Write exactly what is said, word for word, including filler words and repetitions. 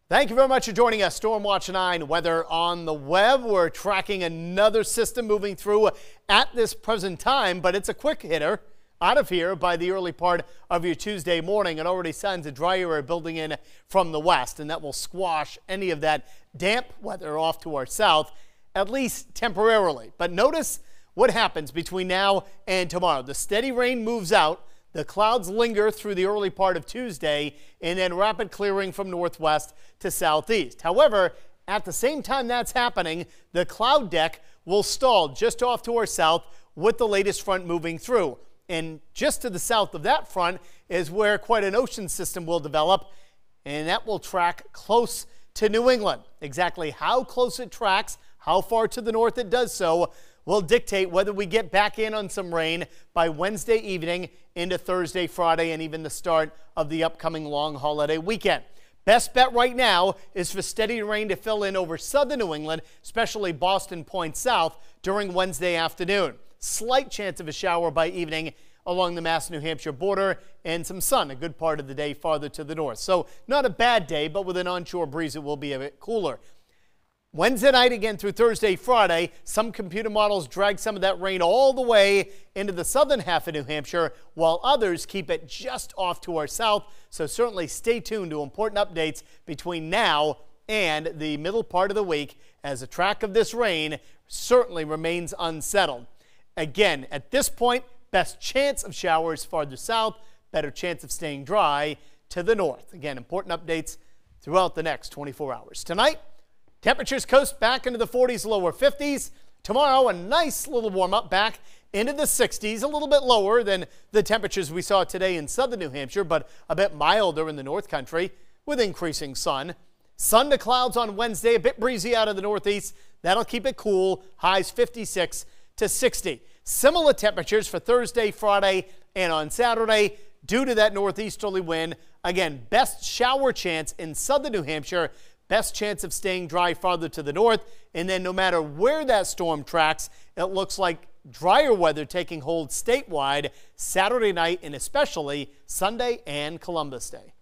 Thank you very much for joining us. Storm Watch nine weather on the web. We're tracking another system moving through at this present time, but it's a quick hitter out of here by the early part of your Tuesday morning. It already sends a dry area building in from the west, and that will squash any of that damp weather off to our south, at least temporarily. But notice what happens between now and tomorrow. The steady rain moves out. The clouds linger through the early part of Tuesday, and then rapid clearing from northwest to southeast. However, at the same time that's happening, the cloud deck will stall just off to our south with the latest front moving through. And just to the south of that front is where quite an ocean system will develop, and that will track close to New England. Exactly how close it tracks, how far to the north it does so, will dictate whether we get back in on some rain by Wednesday evening into Thursday, Friday, and even the start of the upcoming long holiday weekend. Best bet right now is for steady rain to fill in over southern New England, especially Boston Point south, during Wednesday afternoon. Slight chance of a shower by evening along the Mass-New Hampshire border, and some sun a good part of the day farther to the north. So not a bad day, but with an onshore breeze it will be a bit cooler. Wednesday night again through Thursday, Friday, some computer models drag some of that rain all the way into the southern half of New Hampshire, while others keep it just off to our south. So certainly stay tuned to important updates between now and the middle part of the week, as the track of this rain certainly remains unsettled. Again, at this point, best chance of showers farther south, better chance of staying dry to the north. Again, important updates throughout the next twenty-four hours. Tonight, temperatures coast back into the forties, lower fifties. Tomorrow, a nice little warm up back into the sixties, a little bit lower than the temperatures we saw today in southern New Hampshire, but a bit milder in the North Country with increasing sun. Sun to clouds on Wednesday, a bit breezy out of the northeast. That'll keep it cool, highs fifty-six to sixty. Similar temperatures for Thursday, Friday, and on Saturday due to that northeasterly wind. Again, best shower chance in southern New Hampshire. Best chance of staying dry farther to the north, and then no matter where that storm tracks, it looks like drier weather taking hold statewide Saturday night and especially Sunday and Columbus Day.